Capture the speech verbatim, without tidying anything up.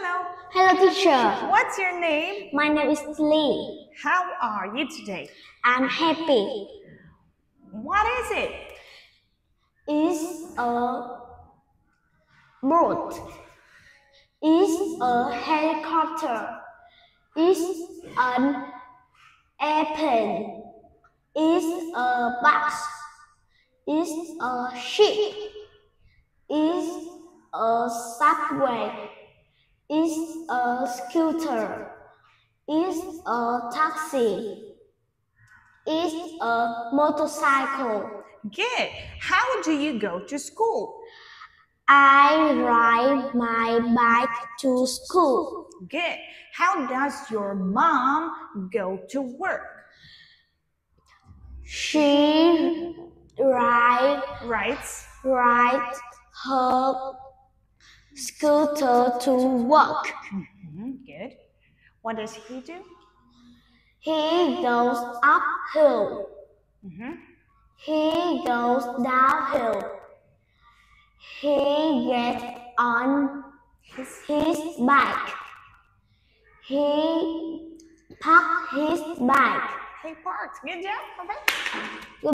Hello. Hello, teacher. What's your name? My name is Lee. How are you today? I'm happy. What is it? It's a boat. It's a helicopter. It's an airplane. It's a bus. It's a ship. It's a subway. It's a scooter. It's a taxi. It's a motorcycle. Good. How do you go to school? I ride my bike to school. Good. How does your mom go to work? She ride, Rides. rides her scooter to work. Mm-hmm. Good. What does he do? He goes uphill. Mm-hmm. He goes downhill. He gets on his, his bike. He parks his bike. He parked. Good job. Perfect.